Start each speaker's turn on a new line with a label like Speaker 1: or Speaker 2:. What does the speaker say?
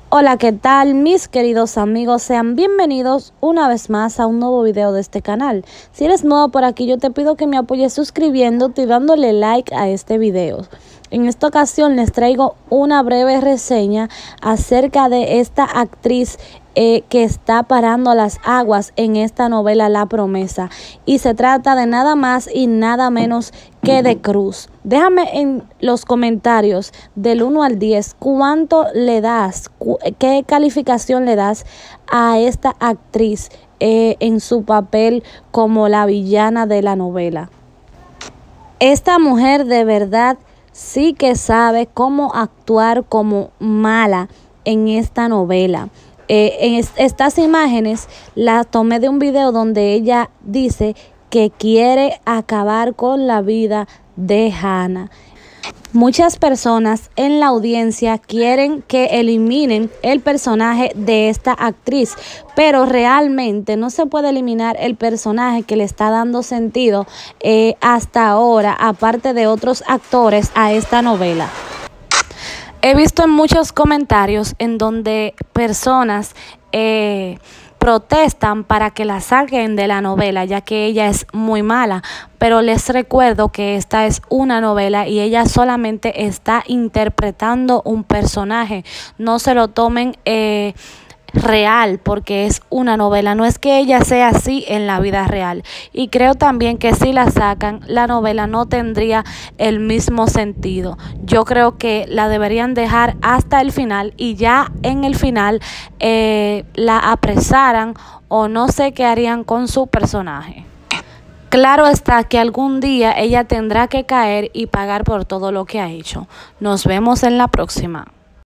Speaker 1: Hola, ¿qué tal mis queridos amigos? Sean bienvenidos una vez más a un nuevo video de este canal. Si eres nuevo por aquí, yo te pido que me apoyes suscribiéndote y dándole like a este video. En esta ocasión les traigo una breve reseña acerca de esta actriz que está parando las aguas en esta novela La Promesa, y se trata de nada más y nada menos que de Cruz. Déjame en los comentarios del 1 al 10 cuánto le das, qué calificación le das a esta actriz en su papel como la villana de la novela. Esta mujer de verdad sí que sabe cómo actuar como mala en esta novela. Estas imágenes las tomé de un video donde ella dice que quiere acabar con la vida de Hannah. Muchas personas en la audiencia quieren que eliminen el personaje de esta actriz, pero realmente no se puede eliminar el personaje que le está dando sentido hasta ahora, aparte de otros actores, a esta novela. He visto en muchos comentarios en donde personas protestan para que la saquen de la novela, ya que ella es muy mala, pero les recuerdo que esta es una novela y ella solamente está interpretando un personaje. No se lo tomen real, porque es una novela, no es que ella sea así en la vida real. Y creo también que si la sacan, la novela no tendría el mismo sentido. Yo creo que la deberían dejar hasta el final, y ya en el final la apresaran o no sé qué harían con su personaje. Claro está que algún día ella tendrá que caer y pagar por todo lo que ha hecho. Nos vemos en la próxima.